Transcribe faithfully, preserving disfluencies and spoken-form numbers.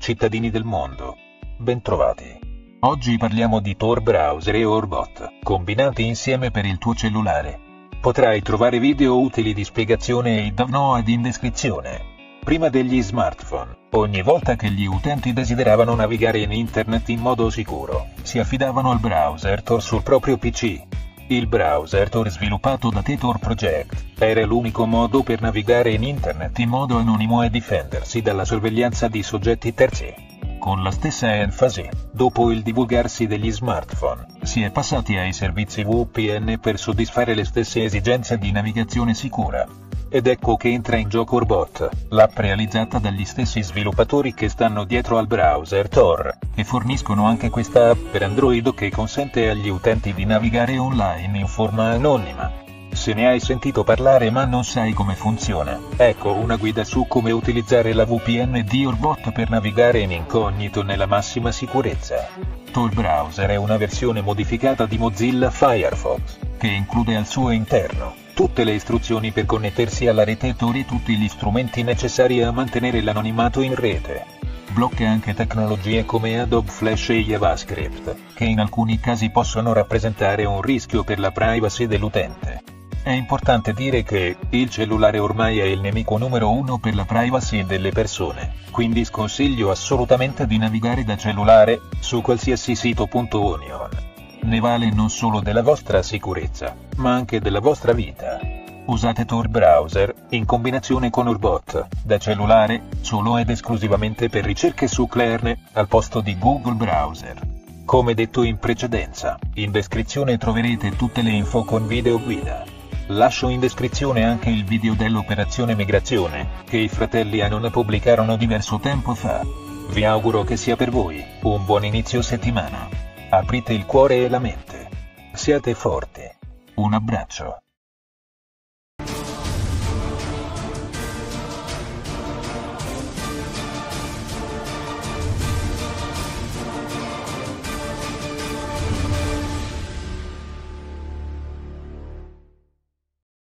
cittadini del mondo. Bentrovati. Oggi parliamo di Tor Browser e Orbot, combinati insieme per il tuo cellulare. Potrai trovare video utili di spiegazione e download in descrizione. Prima degli smartphone, ogni volta che gli utenti desideravano navigare in internet in modo sicuro, si affidavano al browser Tor sul proprio P C. Il browser Tor sviluppato da The Tor Project era l'unico modo per navigare in internet in modo anonimo e difendersi dalla sorveglianza di soggetti terzi. Con la stessa enfasi, dopo il divulgarsi degli smartphone, si è passati ai servizi V P N per soddisfare le stesse esigenze di navigazione sicura. Ed ecco che entra in gioco Orbot, l'app realizzata dagli stessi sviluppatori che stanno dietro al browser Tor, e forniscono anche questa app per Android che consente agli utenti di navigare online in forma anonima. Se ne hai sentito parlare ma non sai come funziona, ecco una guida su come utilizzare la V P N di Orbot per navigare in incognito nella massima sicurezza. Tor Browser è una versione modificata di Mozilla Firefox, che include al suo interno tutte le istruzioni per connettersi alla rete Tor e tutti gli strumenti necessari a mantenere l'anonimato in rete. Blocca anche tecnologie come Adobe Flash e JavaScript, che in alcuni casi possono rappresentare un rischio per la privacy dell'utente. È importante dire che il cellulare ormai è il nemico numero uno per la privacy delle persone, quindi sconsiglio assolutamente di navigare da cellulare su qualsiasi sito. Onion. Ne vale non solo della vostra sicurezza, ma anche della vostra vita. Usate Tor Browser, in combinazione con Orbot, da cellulare, solo ed esclusivamente per ricerche su Chrome, al posto di Google Browser. Come detto in precedenza, in descrizione troverete tutte le info con video guida. Lascio in descrizione anche il video dell'operazione migrazione, che i fratelli Anon pubblicarono diverso tempo fa. Vi auguro che sia per voi un buon inizio settimana. Aprite il cuore e la mente. Siate forti. Un abbraccio.